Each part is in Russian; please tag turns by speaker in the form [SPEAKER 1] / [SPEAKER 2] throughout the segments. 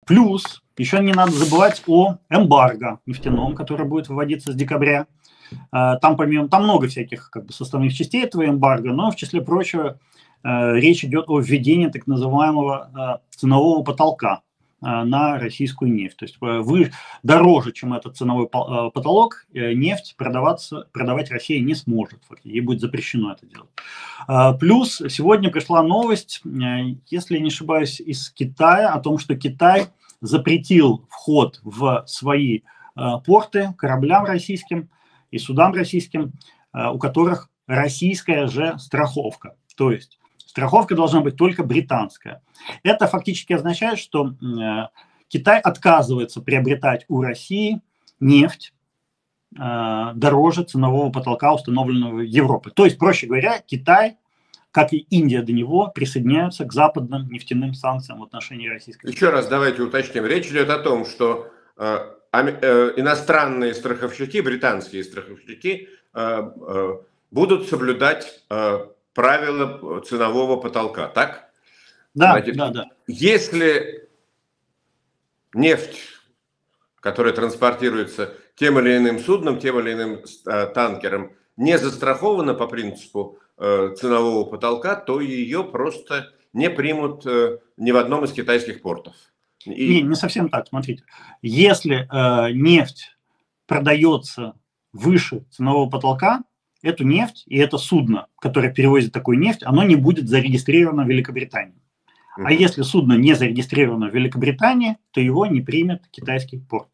[SPEAKER 1] Плюс еще не надо забывать о эмбарго нефтяном, который будет вводиться с декабря. Там много всяких составных частей этого эмбарго, но в числе прочего речь идет о введении так называемого ценового потолка на российскую нефть. То есть дороже, чем этот ценовой потолок, нефть продавать Россия не сможет. Ей будет запрещено это делать. Плюс сегодня пришла новость, если я не ошибаюсь, из Китая, о том, что Китай запретил вход в свои порты кораблям российским и судам российским, у которых российская же страховка. То есть страховка должна быть только британская. Это фактически означает, что Китай отказывается приобретать у России нефть дороже ценового потолка, установленного Европой. То есть, проще говоря, Китай, как и Индия до него, присоединяются к западным нефтяным санкциям в отношении Российской.
[SPEAKER 2] Еще раз давайте уточним. Речь идет о том, что иностранные страховщики, британские страховщики будут соблюдать правила ценового потолка, так?
[SPEAKER 1] Да,
[SPEAKER 2] значит,
[SPEAKER 1] да.
[SPEAKER 2] Если нефть, которая транспортируется тем или иным судном, тем или иным танкером, не застрахована по принципу ценового потолка, то ее просто не примут ни в одном из китайских портов.
[SPEAKER 1] Не совсем так, смотрите. Если нефть продается выше ценового потолка, эту нефть и это судно, которое перевозит такую нефть, оно не будет зарегистрировано в Великобритании. А если судно не зарегистрировано в Великобритании, то его не примет китайский порт.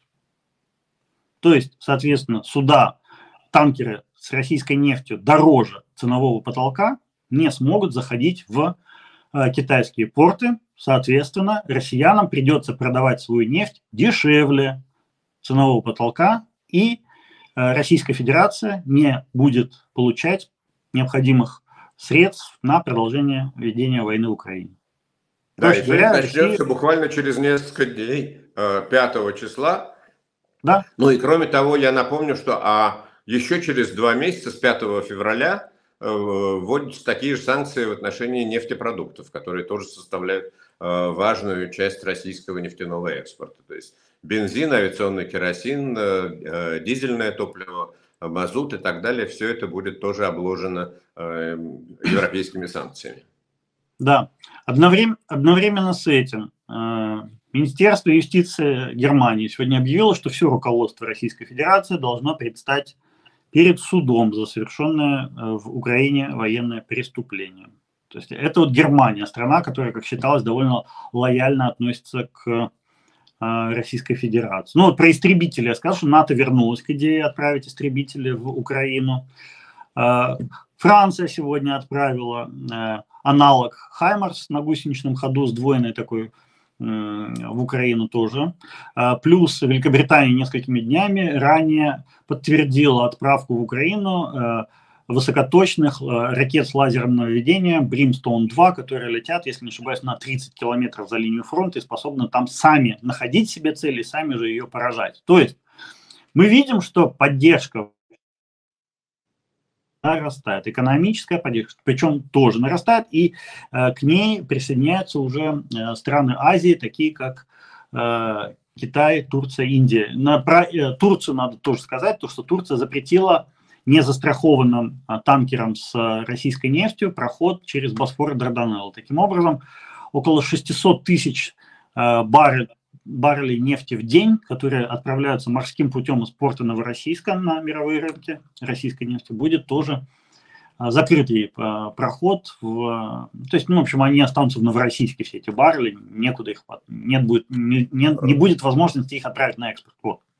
[SPEAKER 1] То есть, соответственно, суда, танкеры с российской нефтью дороже ценового потолка не смогут заходить в китайские порты. Соответственно, россиянам придется продавать свою нефть дешевле ценового потолка, и Российская Федерация не будет получать необходимых средств на продолжение ведения войны в Украине.
[SPEAKER 2] Да, и это начнется буквально через несколько дней, 5 числа.
[SPEAKER 1] Да.
[SPEAKER 2] Ну и кроме того, я напомню, что еще через 2 месяца, с 5 февраля, вводятся такие же санкции в отношении нефтепродуктов, которые тоже составляют важную часть российского нефтяного экспорта. То есть бензин, авиационный керосин, дизельное топливо, мазут и так далее, все это будет тоже обложено европейскими санкциями.
[SPEAKER 1] Да, одновременно с этим Министерство юстиции Германии сегодня объявило, что все руководство Российской Федерации должно предстать перед судом за совершенное в Украине военное преступление. То есть это вот Германия, страна, которая, как считалось, довольно лояльно относится к Российской Федерации. Ну вот про истребители я сказал, что НАТО вернулась к идее отправить истребители в Украину. Франция сегодня отправила аналог Хаймарс на гусеничном ходу, сдвоенный такой, в Украину тоже. Плюс Великобритания несколькими днями ранее подтвердила отправку в Украину высокоточных ракет с лазерным наведением Brimstone-2, которые летят, если не ошибаюсь, на 30 километров за линию фронта и способны там сами находить себе цель и сами же ее поражать. То есть мы видим, что поддержка нарастает, экономическая поддержка, причем тоже нарастает, и к ней присоединяются уже страны Азии, такие как Китай, Турция, Индия. Про Турцию надо тоже сказать, то, что Турция запретила незастрахованным танкерам с российской нефтью проход через Босфор и Дарданеллы. Таким образом, около 600 тысяч баррелей нефти в день, которые отправляются морским путем из порта Новороссийска на мировые рынки российской нефти, будет тоже закрытый проход. То есть, в общем, они останутся в Новороссийске, все эти баррели, некуда их, не будет возможности их отправить на экспорт. Вот.